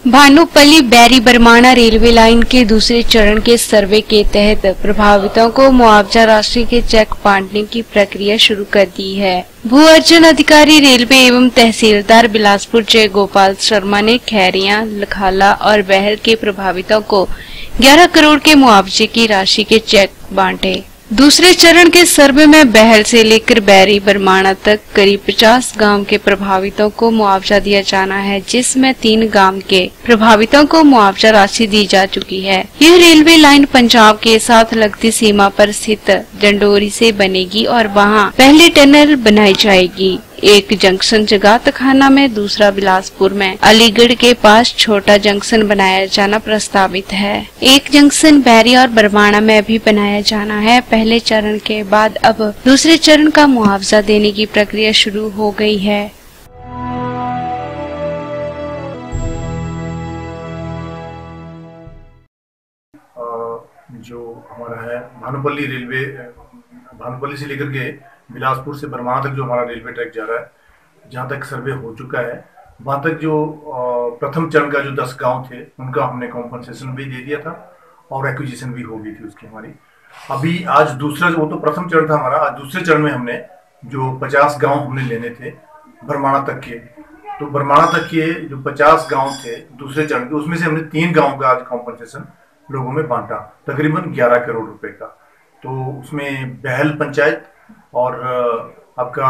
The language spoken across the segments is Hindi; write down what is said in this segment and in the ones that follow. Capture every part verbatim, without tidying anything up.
भानुपल्ली बैरी बरमाणा रेलवे लाइन के दूसरे चरण के सर्वे के तहत प्रभावितों को मुआवजा राशि के चेक बांटने की प्रक्रिया शुरू कर दी है। भू अर्जन अधिकारी रेलवे एवं तहसीलदार बिलासपुर जय गोपाल शर्मा ने खैरिया, लखाला और बहल के प्रभावितों को ग्यारह करोड़ के मुआवजे की राशि के चेक बांटे। दूसरे चरण के सर्वे में बहल से लेकर बैरी बरमाणा तक करीब पचास गांव के प्रभावितों को मुआवजा दिया जाना है, जिसमें तीन गांव के प्रभावितों को मुआवजा राशि दी जा चुकी है। यह रेलवे लाइन पंजाब के साथ लगती सीमा पर स्थित डंडोरी से बनेगी और वहां पहली टनल बनाई जाएगी। एक जंक्शन जगातखाना में, दूसरा बिलासपुर में, अलीगढ़ के पास छोटा जंक्शन बनाया जाना प्रस्तावित है। एक जंक्शन बैरी और बरमाणा में भी बनाया जाना है। पहले चरण के बाद अब दूसरे चरण का मुआवजा देने की प्रक्रिया शुरू हो गई है। जो हमारा है भानुपल्ली रेलवे, भानुपल्ली से लेकर के बिलासपुर से बरमाणा तक जो हमारा रेलवे ट्रैक जा रहा है, जहाँ तक सर्वे हो चुका है, वहाँ तक जो प्रथम चरण का जो दस गांव थे उनका हमने कॉम्पनसेशन भी दे दिया था और एक्विजिशन भी हो गई थी उसकी हमारी। अभी आज दूसरा, वो तो प्रथम चरण था हमारा, आज दूसरे चरण में हमने जो पचास गांव हमने लेने थे बरमाणा तक के, तो बरमाणा तक के जो पचास गाँव थे दूसरे चरण के, उसमें से हमने तीन गाँव का आज कॉम्पनसेशन लोगों में बांटा, तकरीबन ग्यारह करोड़ रुपए का। तो उसमें बहल पंचायत और आपका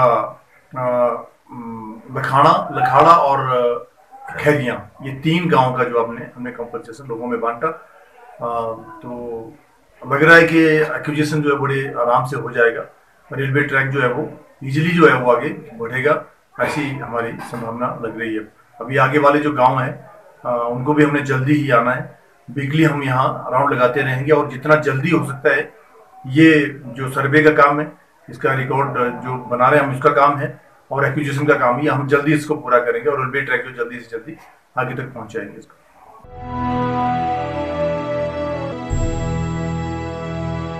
लखाड़ा लखाड़ा और खैरिया, ये तीन गांव का जो आपने हमने कंपनसेशन लोगों में बांटा। तो लग रहा है कि एक्विजिशन जो है बड़े आराम से हो जाएगा, रेलवे ट्रैक जो है वो इजीली जो है वो आगे बढ़ेगा, ऐसी हमारी संभावना लग रही है। अभी आगे वाले जो गांव हैं उनको भी हमने जल्दी ही आना है। वीकली हम यहाँ राउंड लगाते रहेंगे और जितना जल्दी हो सकता है ये जो सर्वे का काम है, इसका रिकॉर्ड जो बना रहे हैं हम, इसका काम है और एक्विजिशन का काम, ये हम जल्दी इसको पूरा करेंगे और रेलवे ट्रैक को जल्दी से जल्दी आगे तक पहुंचाएंगे इसको।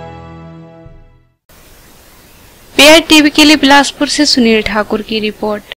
पे आई टीवी के लिए बिलासपुर से सुनील ठाकुर की रिपोर्ट।